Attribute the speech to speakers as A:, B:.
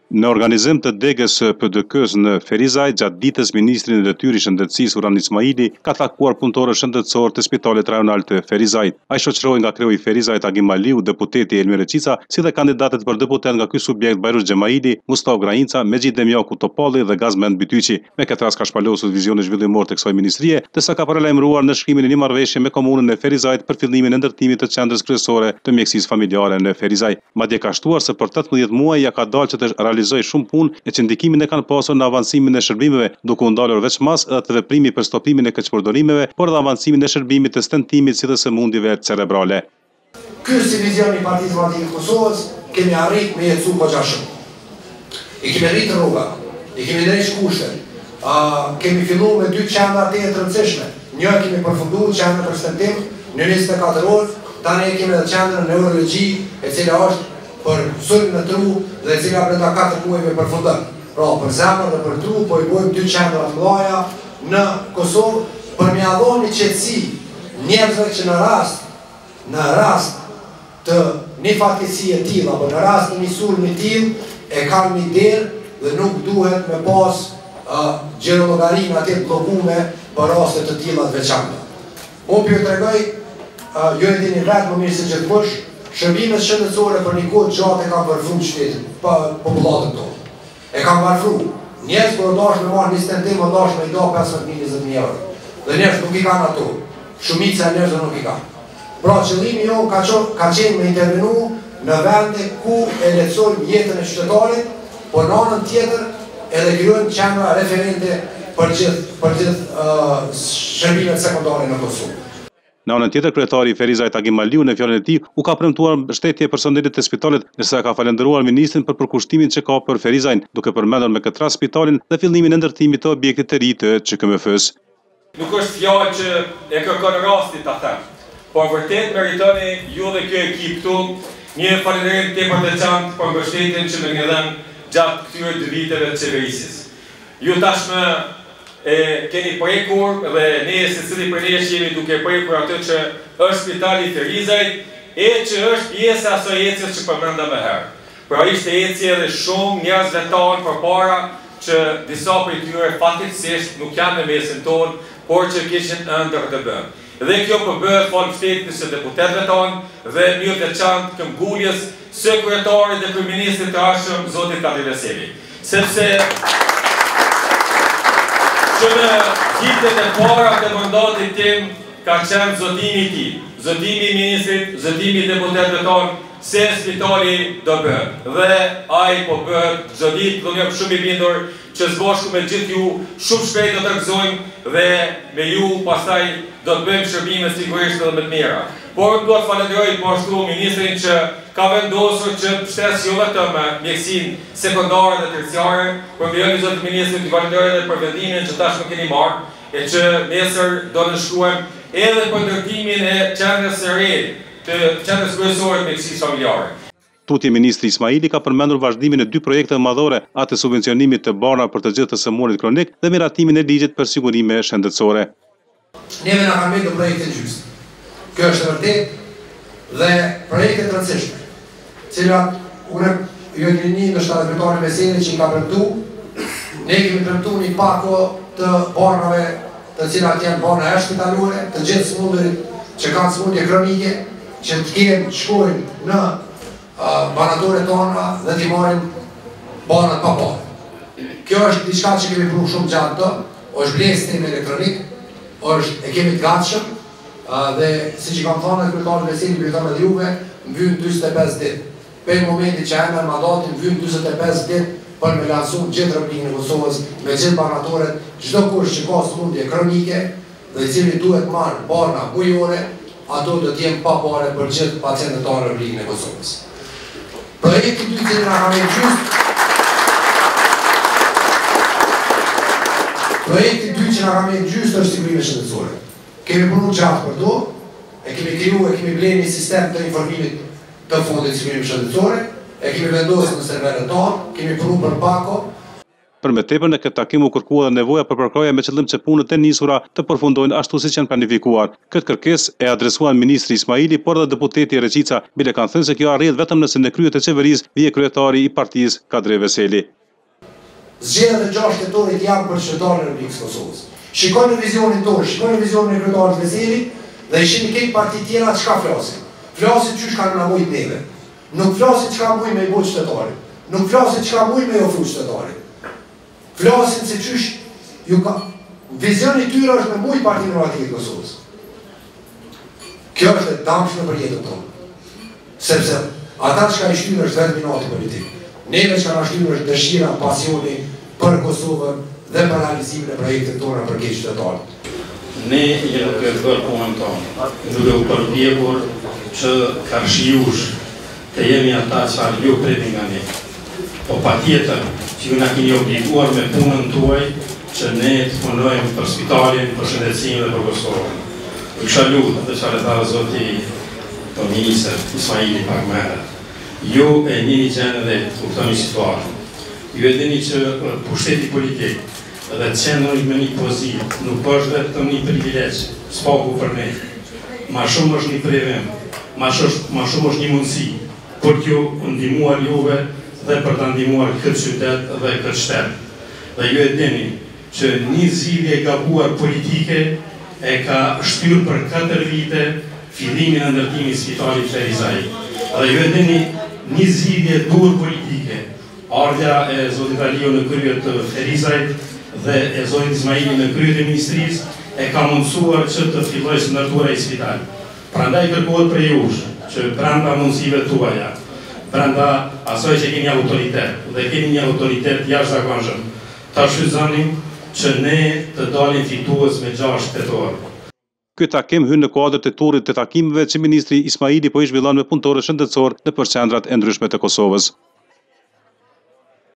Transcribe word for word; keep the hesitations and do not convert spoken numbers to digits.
A: Në organizim të degës së P D K-s në Ferizaj, gjatë ditës, Ministri i Detyrës së Shëndetësisë Uran Ismaili ka takuar punëtorë shëndetësor të Spitalit Rajonal të Ferizajt. Ai shoqërohej nga kreu i Ferizajt Agim Aliu, deputeti Elmi Reqica, si dhe kandidatët për deputet nga ky subjekt Bajrush Xhemaili, Mustafa Grajinca, Mexhid Demjaku Topalli dhe Gazmend Bytyqi. Me këtë rast ka shpalosur vizioni zhvillimor të kësaj ministrie, ndërsa ka paralajmëruar në shkrimin e një marrëveshje me komunën e Ferizajt për fillimin e ndërtimit të qendrës kryesore të mjekësisë familjare në Ferizaj. Madje ka shtuar se për tetëmbëdhjetë muaj ja ka dalë që të realizoj shumë punë e që ndikimin e kanë pasur në avancimin e shërbimeve, duke u ndalur veç mas edhe të veprimi për stopimin e keqpërdorimeve, por edhe avancimin e shërbimit të stentimit si dhe sëmundjeve cerebrale.
B: Ky si vizioni i Partisë Demokratike të Kosovës kemi arrit me jetësu poqashëm. I kemi rritë rruga, i kemi drejt kushtet, uh, kemi fillu me dy qendra të jetë rëndësishme. Një kemi përfundu qendrën për stentim në njëzet e katër orë, tani kemi edhe qendrën neurologji, e cila është për sulm në tru dhe e cila brenda katër muajve përfundon. Pra për zemër dhe për tru po i bojmë dy qendra të mëdha në Kosovë për m'ia dhënë qetësi njerëzve që në rast në rast të një fatkeqësie të tilla apo në rast të një sulmi të tillë e kanë një derë dhe nuk duhet me pas uh, gjerologarin atë bllokume për raste të tilla të veçanta. Unë për ju tregoj, uh, ju e dini vetë më mirë se gjithmonë, shërbimet shëndetësore për një kohë gjatë e kanë varfru qytetin, popullatën tonë. E kanë varfru. Njerëz kur dash me marrë një stentim, dash me i do pesëmbëdhjetë mijë njëzet mijë euro. Dhe njerëz nuk i kanë ato. Shumica e njerëzve nuk i kanë. Pra qëllimi jonë ka, ka qenë me intervenu në vende ku e lehtësojmë jetën e qytetarit, por në anën tjetër edhe krijojmë qendra referente për gjithë për gjithë uh, shërbimet sekondare në Kosovë.
A: Në anën tjetër, kryetari i Ferizajt Agim Aliu në fjalën e tij u ka premtuar mbështetje personelit të spitalit, ndërsa ka falendëruar ministrin për përkushtimin që ka për Ferizajin, duke përmendur me këtë rast spitalin dhe fillimin e ndërtimit të objektit të ri të Ç K M F-s.
C: Nuk është fjalë që e kërkon rastin ta them, por vërtet meritoni ju dhe ky ekip këtu një falënderim tepër të veçantë për mbështetjen që më keni dhënë gjatë këtyre dy viteve të qeverisjes. Ju tashmë e keni prekur dhe ne secili për nesh jemi duke prekur atë që është spitali i Ferizajt e që është pjesë e asaj ecjes që përmenda më herë. Pra ishte ecje edhe shumë njerëzve tanë përpara që disa prej tyre fatkeqësisht nuk janë në mesin tonë, por që kishin ëndër të bënë. Dhe kjo po bëhet falë mbështetjes së deputetëve tanë dhe një të veçantë këmbguljes së kryetarit dhe kryeministrit të arshëm zotit Kadir Veseli. Sepse që në vitet e para të mandatit tim ka qenë zotimi i tij, zotimi i ministrit, zotimi i deputetëve tonë se spitali do bëhet. Dhe ai po bëhet çdo ditë, do jam shumë i bindur që së bashku me gjithë ju shumë shpejt do të rrëgëzojmë dhe me ju pastaj do të bëjmë shërbime sigurisht edhe më të mira. Por do të falenderoj po ashtu ministrin që ka vendosur që shtes jo vetëm mjekësinë sekondare dhe terciare, por më jeni zotë ministrit të falenderoj edhe për vendimin që tashmë keni marrë e që nesër do në shkruajmë edhe për ndërtimin e qendrës së re të qendrës kryesore të mjekësisë familjare.
A: Tutje ministri Ismaili ka përmendur vazhdimin e dy projekte madhore, atë të subvencionimit të barna për të gjithë të sëmundjet kronik dhe miratimin e ligjit për sigurime shëndetësore.
B: Neve na kanë bërë projekte gjysmë. Kjo është vërtet dhe projekte të rëndësishme, cilat unë ju një një në shtatë kryetari Veseli që i ka premtu, ne kemi premtu një pako të barnave të cilat janë barna e shpitalore, të gjithë sëmundërit që kanë sëmundje kronike, që të kenë shkojnë në uh, banatore tona dhe t'i marrin banat pa parë. Kjo është diçka që kemi pru shumë gjatë të, është blejë sistemi elektronik, është e kemi të gatshëm, uh, dhe si që kam thonë në kryetari Veseli, për thëmë edhe juve, më vynë njëzet e pesë ditë. Për momenti që e merr mandatin, më vynë njëzet e pesë ditë për me lansu gjithë Republikën e Kosovës me gjithë banatoret, çdo kush që ka sëmundje kronike dhe i cili duhet marrë barna bujore, ato do të jenë pa pare për gjithë pacientët tonë në Republikën e Kosovës. Projekti i dytë që na ka vënë gjysmë, Projekti i dytë që na ka vënë gjysmë është sigurimi shëndetësor. Kemi punuar gjatë për to, e kemi krijuar, e kemi blerë një sistem të informimit të fondit sigurimit shëndetësor, e kemi vendosur në serverët tonë, kemi punuar për pako,
A: Për me tepër në këtë takim u kërkua dhe nevoja për përkraje me qëllim që punët e nisura të përfundojnë ashtu siç janë planifikuar. Këtë kërkesë e adresuan ministri Ismaili, por dhe deputeti Reqica, bile kanë thënë se kjo arrihet vetëm nëse në kryet e qeverisë vije kryetari i partisë Kadri Veseli.
B: Zgjedhjet e gjashtë tetorit janë për qytetarët e Republikës Kosovës. Shikoni vizionin tonë, shikoni vizionin e kryetarit Veseli dhe ishini këtë parti tjera çka flasin. Flasin çysh kanë na mujt neve. Nuk flasin çka mujt me i bëj qytetarit. Nuk flasin çka mujt me i ofru qytetarit. Flasin se qysh ju ka vizioni i tyre është me mujt Partinë Demokratike të Kosovës. Kjo është e dëmshme për jetën tonë. Sepse ata çka i shtyjnë është vetëm inati politik. Neve çka na shtyjnë është dëshira, pasioni për Kosovën dhe për realizimin e projektit tona për këtë qytetarët.
D: Ne jemi të bërë punën tonë, duke u përpjekur që karshijush të jemi ata që ju priti nga ne. Po pa tjetër që ju na keni obliguar me punën tuaj që ne të punojmë për spitalin, për shëndetësinë dhe për Kosovën. U kisha lutur dhe çfarë tha zoti po ministër Ismaili pak më herët. Ju e njeni gjendën dhe të kuptoni situatën. Ju e dini që pushteti politik dhe të qenë me një pozitë nuk është vetëm një privilegj, s'paku për ne. Ma shumë është një previm, ma shumë është një mundësi për t'ju ndihmuar juve dhe për të ndihmuar këtë qytet dhe këtë shtet. Dhe ju e dini që një zgjidhje e gabuar politike e ka shtyrë për katër vite fillimin e ndërtimit të spitalit Ferizaj. Dhe ju e dini një zgjidhje dur politike, ardha e zotit Aliu në krye të Ferizajt dhe e zotit Ismaili në krye të ministrisë e ka mundësuar që të fillojë së ndërtuara i spital. Prandaj kërkohet prej jush që brenda mundësive tuaja, brenda asaj që keni autoritet dhe keni një autoritet jashtëzakonshëm, ta shfrytëzoni që ne të dalim fitues me gjashtë tetor.
A: Ky takim hyn në kuadër të turit të takimeve që ministri Ismaili po i zhvillon me punëtorë shëndetësor në përqendrat e ndryshme të Kosovës.